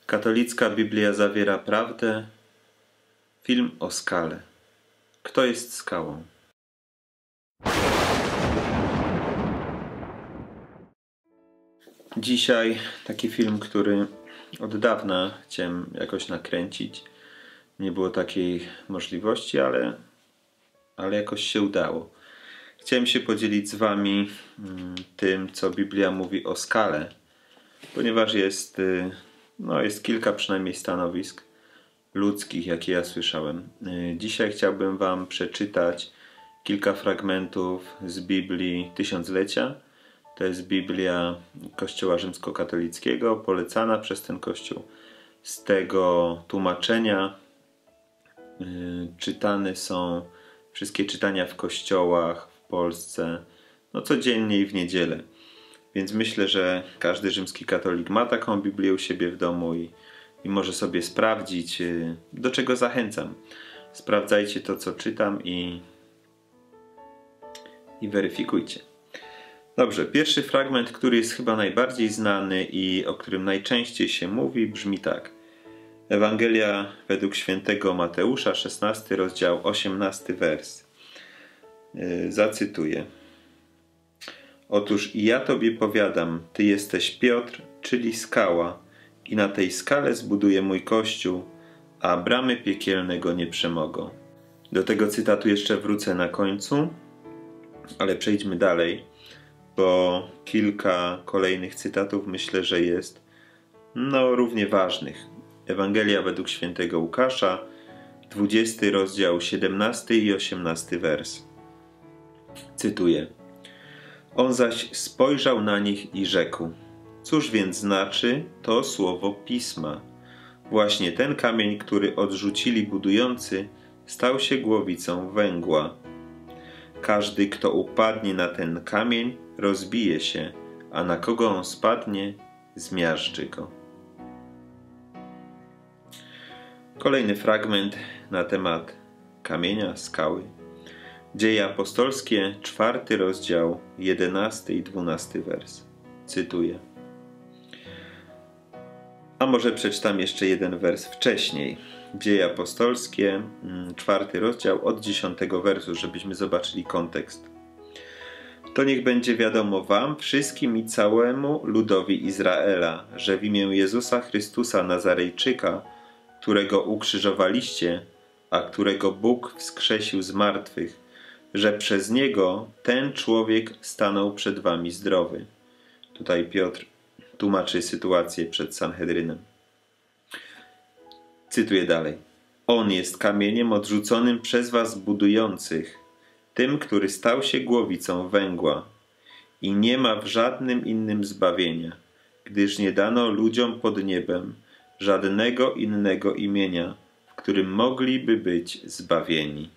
Katolicka Biblia zawiera prawdę. Film o skale. Kto jest skałą? Dzisiaj taki film, który od dawna chciałem jakoś nakręcić. Nie było takiej możliwości, ale jakoś się udało. Chciałem się podzielić z Wami tym, co Biblia mówi o skale, ponieważ jest kilka przynajmniej stanowisk ludzkich, jakie ja słyszałem. Dzisiaj chciałbym Wam przeczytać kilka fragmentów z Biblii Tysiąclecia. To jest Biblia Kościoła Rzymskokatolickiego, polecana przez ten Kościół. Z tego tłumaczenia czytane są wszystkie czytania w kościołach w Polsce, codziennie i w niedzielę. Więc myślę, że każdy rzymski katolik ma taką Biblię u siebie w domu i może sobie sprawdzić, do czego zachęcam. Sprawdzajcie to, co czytam i weryfikujcie. Dobrze, pierwszy fragment, który jest chyba najbardziej znany i o którym najczęściej się mówi, brzmi tak. Ewangelia według świętego Mateusza, 16 rozdział, 18 wers. Zacytuję. Otóż i ja Tobie powiadam, Ty jesteś Piotr, czyli skała, i na tej skale zbuduję mój kościół, a bramy piekielne go nie przemogą. Do tego cytatu jeszcze wrócę na końcu, ale przejdźmy dalej, bo kilka kolejnych cytatów myślę, że jest równie ważnych. Ewangelia według świętego Łukasza, 20 rozdział, 17 i 18 wers. Cytuję. On zaś spojrzał na nich i rzekł: Cóż więc znaczy to słowo Pisma? Właśnie ten kamień, który odrzucili budujący, stał się głowicą węgła. Każdy, kto upadnie na ten kamień, rozbije się, a na kogo on spadnie, zmiażdży go. Kolejny fragment na temat kamienia, skały. Dzieje apostolskie, 4 rozdział, 11 i 12 wers. Cytuję. A może przeczytam jeszcze jeden wers wcześniej. Dzieje apostolskie, 4 rozdział, od 10 wersu, żebyśmy zobaczyli kontekst. To niech będzie wiadomo wam, wszystkim i całemu ludowi Izraela, że w imię Jezusa Chrystusa Nazarejczyka, którego ukrzyżowaliście, a którego Bóg wskrzesił z martwych, że przez Niego ten człowiek stanął przed wami zdrowy. Tutaj Piotr tłumaczy sytuację przed Sanhedrynem. Cytuję dalej. On jest kamieniem odrzuconym przez was budujących, tym, który stał się głowicą węgła. I nie ma w żadnym innym zbawienia, gdyż nie dano ludziom pod niebem żadnego innego imienia, w którym mogliby być zbawieni.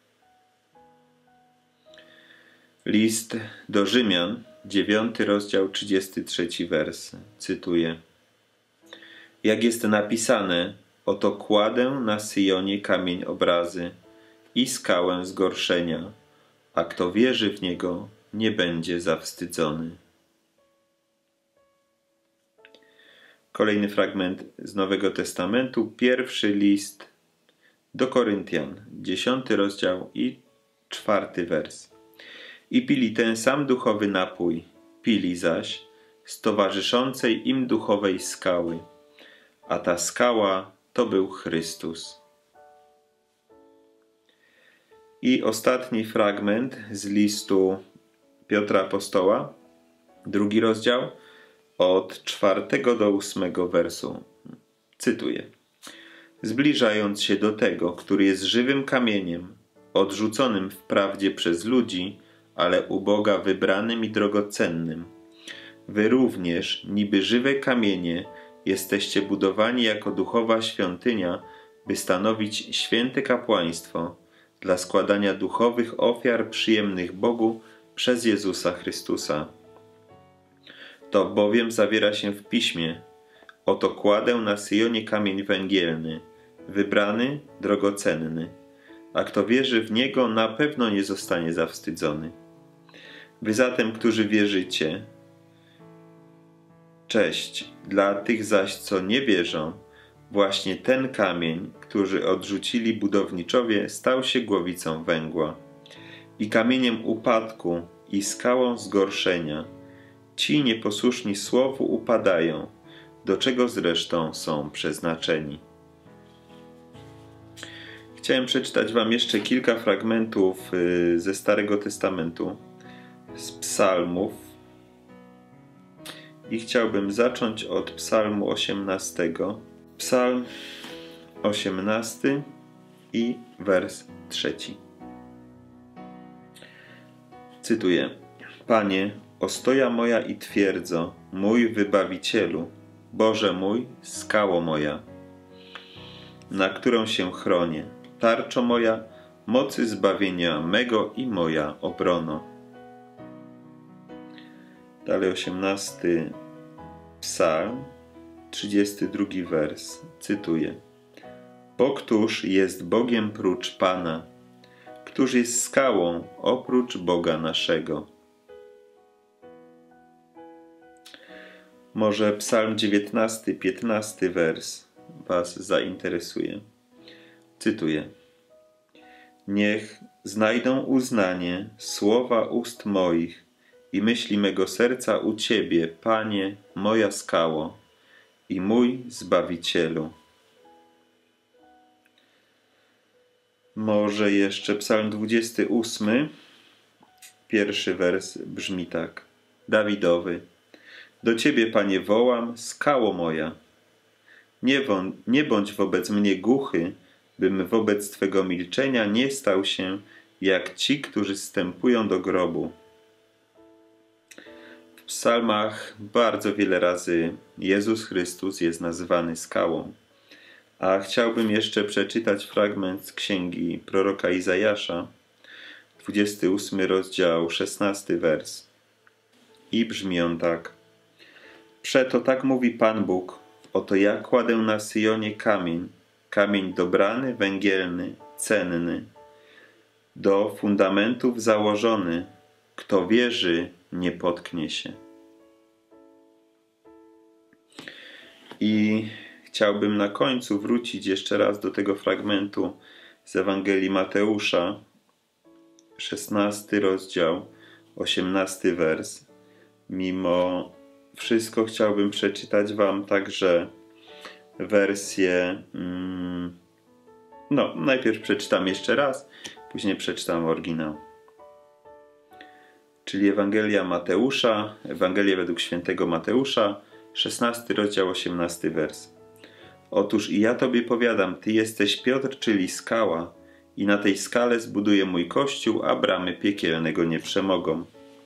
List do Rzymian, 9 rozdział, 33 wers. Cytuję. Jak jest napisane, oto kładę na Syjonie kamień obrazy i skałę zgorszenia, a kto wierzy w niego, nie będzie zawstydzony. Kolejny fragment z Nowego Testamentu, pierwszy list do Koryntian, 10 rozdział i 4 wers. I pili ten sam duchowy napój, pili zaś z towarzyszącej im duchowej skały, a ta skała to był Chrystus. I ostatni fragment z listu Piotra Apostoła, 2 rozdział, od 4 do 8 wersu. Cytuję. Zbliżając się do tego, który jest żywym kamieniem, odrzuconym wprawdzie przez ludzi, ale u Boga wybranym i drogocennym. Wy również, niby żywe kamienie, jesteście budowani jako duchowa świątynia, by stanowić święte kapłaństwo dla składania duchowych ofiar przyjemnych Bogu przez Jezusa Chrystusa. To bowiem zawiera się w Piśmie. Oto kładę na Syjonie kamień węgielny, wybrany, drogocenny, a kto wierzy w Niego, na pewno nie zostanie zawstydzony. Wy zatem, którzy wierzycie, Cześć dla tych zaś, co nie wierzą, właśnie ten kamień, który odrzucili budowniczowie, stał się głowicą węgła i kamieniem upadku i skałą zgorszenia. Ci nieposłuszni słowu upadają, do czego zresztą są przeznaczeni. Chciałem przeczytać wam jeszcze kilka fragmentów ze Starego Testamentu, z psalmów. I chciałbym zacząć od psalmu 18. Psalm 18 i wers 3. Cytuję. Panie, ostoja moja i twierdzo, mój Wybawicielu, Boże mój, skało moja, na którą się chronię, tarczo moja, mocy zbawienia mego i moja obrono. Dalej 18 psalm, 32 wers, cytuję. Bo któż jest Bogiem prócz Pana? Któż jest skałą oprócz Boga naszego? Może psalm 19, 15 wers was zainteresuje. Cytuję. Niech znajdą uznanie słowa ust moich i myśli mego serca u Ciebie, Panie, moja skało i mój Zbawicielu. Może jeszcze psalm 28, pierwszy wers brzmi tak. Dawidowy. Do Ciebie, Panie, wołam, skało moja. Nie bądź wobec mnie głuchy, bym wobec Twego milczenia nie stał się jak ci, którzy zstępują do grobu. W psalmach bardzo wiele razy Jezus Chrystus jest nazywany skałą. A chciałbym jeszcze przeczytać fragment z księgi proroka Izajasza, 28 rozdział, 16 wers. I brzmi on tak. Przeto tak mówi Pan Bóg, oto ja kładę na Syjonie kamień, kamień dobrany, węgielny, cenny, do fundamentów założony, kto wierzy, nie potknie się. I chciałbym na końcu wrócić jeszcze raz do tego fragmentu z Ewangelii Mateusza, 16 rozdział, 18 wers. Mimo wszystko chciałbym przeczytać wam także wersję, najpierw przeczytam jeszcze raz, później przeczytam oryginał. Czyli Ewangelia Mateusza, Ewangelia według świętego Mateusza, 16 rozdział, 18 wers. Otóż i ja Tobie powiadam, Ty jesteś Piotr, czyli skała, i na tej skale zbuduję mój kościół, a bramy piekielnego nie przemogą.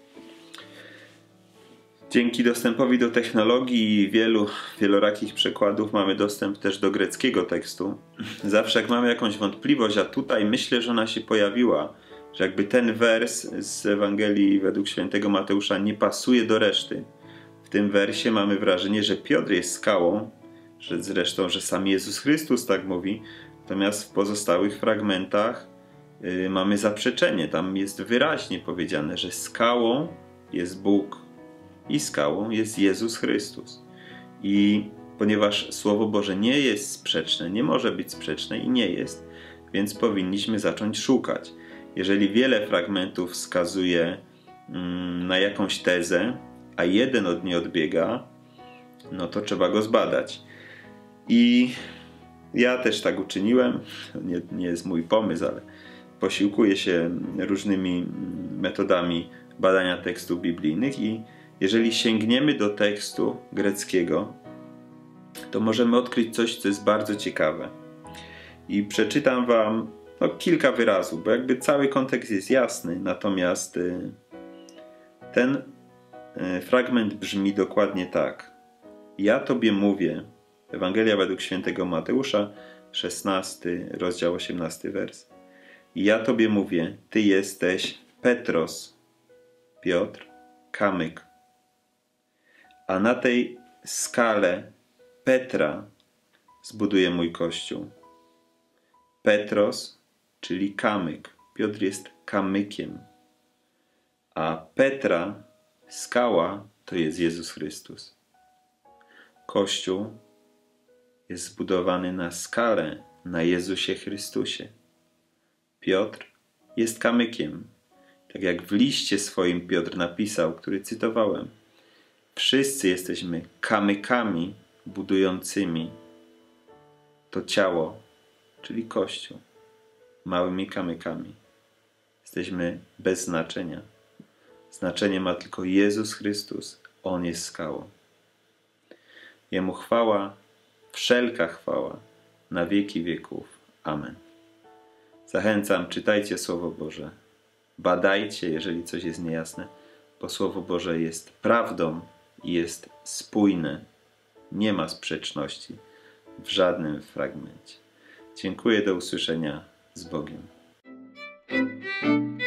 Dzięki dostępowi do technologii i wielorakich przekładów mamy dostęp też do greckiego tekstu. Zawsze jak mamy jakąś wątpliwość, a tutaj myślę, że ona się pojawiła, że jakby ten wers z Ewangelii według świętego Mateusza nie pasuje do reszty. W tym wersie mamy wrażenie, że Piotr jest skałą, że sam Jezus Chrystus tak mówi, natomiast w pozostałych fragmentach mamy zaprzeczenie. Tam jest wyraźnie powiedziane, że skałą jest Bóg i skałą jest Jezus Chrystus. I ponieważ Słowo Boże nie jest sprzeczne, nie może być sprzeczne i nie jest, więc powinniśmy zacząć szukać. Jeżeli wiele fragmentów wskazuje na jakąś tezę, a jeden od niej odbiega, no to trzeba go zbadać. I ja też tak uczyniłem. Nie jest mój pomysł, ale posiłkuję się różnymi metodami badania tekstów biblijnych i jeżeli sięgniemy do tekstu greckiego, to możemy odkryć coś, co jest bardzo ciekawe. I przeczytam wam kilka wyrazów, bo jakby cały kontekst jest jasny, natomiast ten fragment brzmi dokładnie tak. Ja Tobie mówię, Ewangelia według świętego Mateusza, 16 rozdział, 18 wers. Ja Tobie mówię, Ty jesteś Petros, Piotr, kamyk. A na tej skale Petra zbuduję mój kościół. Petros, czyli kamyk. Piotr jest kamykiem. A Petra, skała, to jest Jezus Chrystus. Kościół jest zbudowany na skalę, na Jezusie Chrystusie. Piotr jest kamykiem. Tak jak w liście swoim Piotr napisał, który cytowałem. Wszyscy jesteśmy kamykami budującymi to ciało, czyli Kościół. Małymi kamykami. Jesteśmy bez znaczenia. Znaczenie ma tylko Jezus Chrystus. On jest skałą. Jemu chwała, wszelka chwała, na wieki wieków. Amen. Zachęcam, czytajcie Słowo Boże. Badajcie, jeżeli coś jest niejasne, bo Słowo Boże jest prawdą i jest spójne. Nie ma sprzeczności w żadnym fragmencie. Dziękuję, do usłyszenia. Z Bogiem.